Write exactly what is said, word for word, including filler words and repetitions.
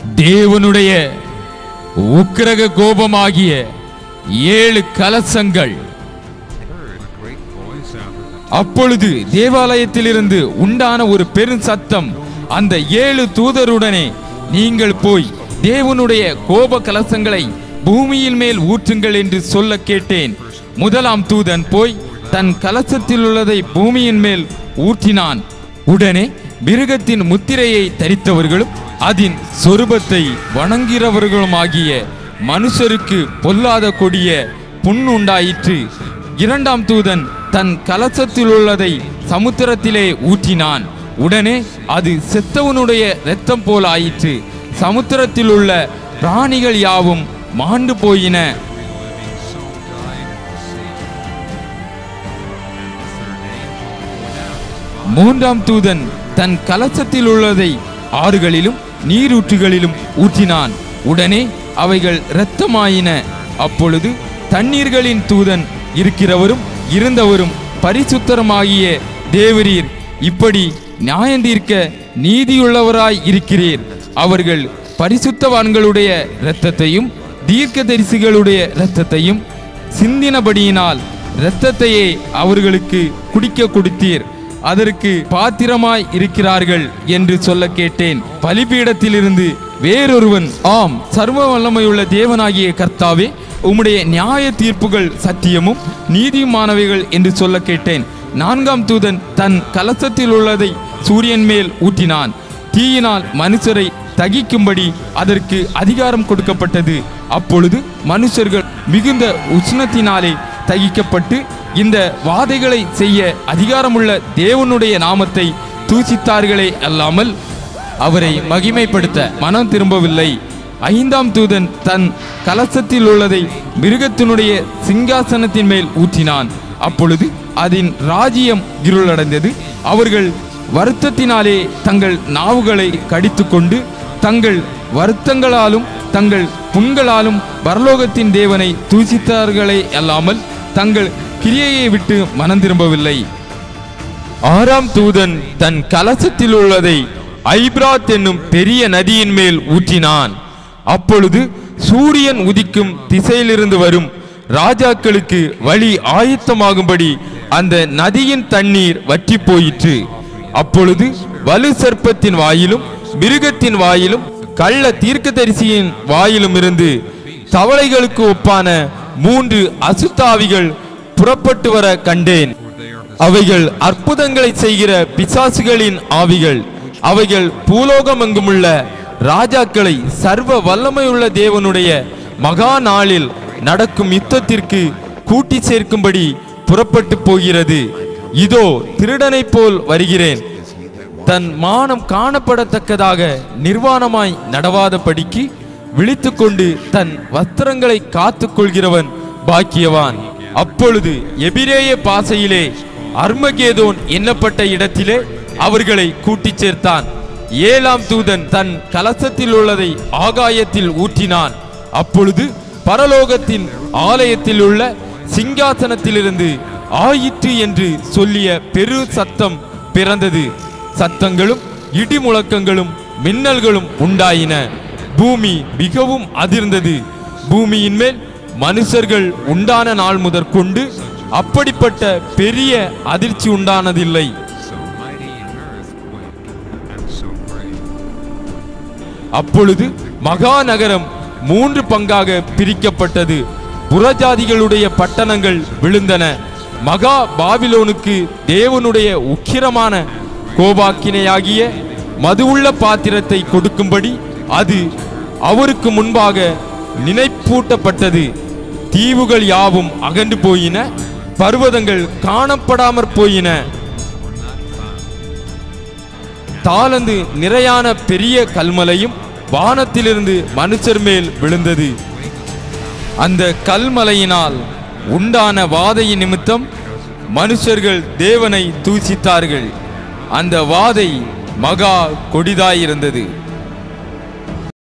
தேவனுடைய உக்கிரக கோபமாகிய ஏழு கலசங்கள். அப்பொழுது தேவாலயத்திலிருந்து உண்டான ஒரு பெரும் சத்தம், அந்த ஏழு தூதருடனே நீங்கள் போய் தேவனுடைய கோப கலசங்களை பூமியின் மேல் ஊற்றுங்கள் என்று சொல்ல கேட்டேன். முதலாம் தூதன் போய் தன் கலசத்தில் உள்ளதை பூமியின் மேல் ஊற்றினான். உடனே மிருகத்தின் முத்திரையை தரித்தவர்களும் அதன் சொரூபத்தை வணங்குகிறவர்களுமாகிய மனுஷருக்கு பொல்லாத கொடிய புண் உண்டாயிற்று. இரண்டாம் தூதன் தன் கலசத்தில் உள்ளதை சமுத்திரத்திலே ஊற்றினான். உடனே அது செத்தவனுடைய இரத்தம் போல் ஆயிற்று. சமுத்திரத்தில் உள்ள பிராணிகள் யாவும் மாண்டு போயின. மூன்றாம் தூதன் தன் கலசத்தில் உள்ளதை ஆறுகளிலும் நீரூற்றுகளிலும் ஊற்றினான். உடனே அவைகள் இரத்தமாயின. அப்பொழுது தண்ணீர்களின் தூதன் இருக்கிறவரும் இருந்தவரும் பரிசுத்தரமாகிய தேவரீர், இப்படி நியாயந்தீர்க்க நீதியுள்ளவராய் இருக்கிறீர். அவர்கள் பரிசுத்தவான்களுடைய இரத்தத்தையும் தீர்க்கதரிசிகளுடைய இரத்தத்தையும் சிந்தினபடியினால் இரத்தத்தையே அவர்களுக்கு குடிக்க கொடுத்தீர். அதற்கு பாத்திரமாய் இருக்கிறார்கள் என்று சொல்ல கேட்டேன். பலிபீடத்திலிருந்து வேறொருவன், ஆம், சர்வ வல்லமையுள்ள தேவனாகிய கர்த்தாவே, உம்முடைய நியாய தீர்ப்புகள் சத்தியமும் நீதியுமானவைகள் என்று சொல்ல கேட்டேன். நான்காம் தூதன் தன் கலசத்தில் உள்ளதை சூரியன் மேல் ஊற்றினான். தீயினால் மனுஷரை தகிக்கும்படி அதற்கு அதிகாரம் கொடுக்கப்பட்டது. அப்பொழுது மனுஷர்கள் மிகுந்த உஷ்ணத்தினாலே தகிக்கப்பட்டு இந்த வாதைகளை செய்ய அதிகாரமுள்ள தேவனுடைய நாமத்தை தூசித்தார்களே அல்லாமல் அவரை மகிமைப்படுத்த மனம் திரும்பவில்லை. ஐந்தாம் தூதன் தன் கலசத்தில் உள்ளதை மிருகத்தினுடைய சிங்காசனத்தின் மேல் ஊற்றினான். அப்பொழுது அதன் ராஜ்யம் இருளடைந்தது. அவர்கள் வருத்தத்தினாலே தங்கள் நாவுகளை கடித்து கொண்டு தங்கள் வருத்தங்களாலும் தங்கள் புண்களாலும் பரலோகத்தின் தேவனை தூசித்தார்களே அல்லாமல் தங்கள் கிரியையை விட்டு மனம் திரும்பவில்லை. ஆறாம் தூதன் தன் கலசத்தில் உள்ளதை ஐப்ராத் என்னும் பெரிய நதியின் மேல் ஊற்றினான். அப்பொழுது சூரியன் உதிக்கும் திசையிலிருந்து வரும் ராஜாக்களுக்கு வழி ஆயத்தமாகும்படி அந்த நதியின் தண்ணீர் வற்றி போயிற்று. அப்பொழுது வலு சர்ப்பத்தின் வாயிலும் மிருகத்தின் வாயிலும் கள்ள தீர்க்கதரிசியின் வாயிலும் இருந்து தவளைகளுக்கு ஒப்பான மூன்று அசுத்தாவிகள் புறப்பட்டு வர கண்டேன். அவைகள் அற்புதங்களை செய்கிற பிசாசுகளின் ஆவிகள். அவைகள் பூலோகமெங்குமுள்ள ராஜாக்களை சர்வ வல்லமையுள்ள தேவனுடைய மகா நாளில் நடக்கும் யுத்தத்திற்கு கூட்டி சேர்க்கும்படி புறப்பட்டு போகிறது. இதோ திருடனை போல் வருகிறேன். தன் மானம் காணப்படத்தக்கதாக நிர்வாணமாய் நடவாதபடிக்கு விழித்து கொண்டு தன் வஸ்திரங்களை காத்து கொள்கிறவன் பாக்கியவான். அப்பொழுது எபிரேய பாசையிலே அர்மகேதோன் எண்ணப்பட்ட இடத்திலே அவர்களை கூட்டி சேர்த்தான். ஏழாம் தூதன் தன் கலசத்தில் உள்ளதை ஆகாயத்தில் ஊற்றினான். அப்பொழுது பரலோகத்தின் ஆலயத்தில் உள்ள சிங்காசனத்திலிருந்து ஆயிற்று என்று சொல்லிய பெரு சத்தம் பிறந்தது. சத்தங்களும் இடி முழக்கங்களும் மின்னல்களும் உண்டாயின. பூமி மிகவும் அதிர்ந்தது. பூமியின் மேல் மனுஷர்கள் உண்டான நாள் முதற்கொண்டு அப்படிப்பட்ட பெரிய அதிர்ச்சி உண்டானதில்லை. அப்பொழுது மகா நகரம் மூன்று பங்காக பிரிக்கப்பட்டது. புறஜாதிகளுடைய பட்டணங்கள் விழுந்தன. மகா பாபிலோனுக்கு தேவனுடைய உக்கிரமான கோபாக்கினையாகிய மதுவுள்ள பாத்திரத்தை கொடுக்கும்படி அது அவருக்கு முன்பாக நினைப்பூட்டப்பட்டது. தீவுகள் யாவும் அகன்று போயின. பர்வதங்கள் காணப்படாமற் போயின. தாளந்து நிறையான பெரிய கல்மலையும் வானத்திலிருந்து மனுஷர் மேல் விழுந்தது. அந்த கல்மலையினால் உண்டான வாதையின் நிமித்தம் மனுஷர்கள் தேவனை தூசித்தார்கள். அந்த வாதை மகா கொடிதாயிருந்தது.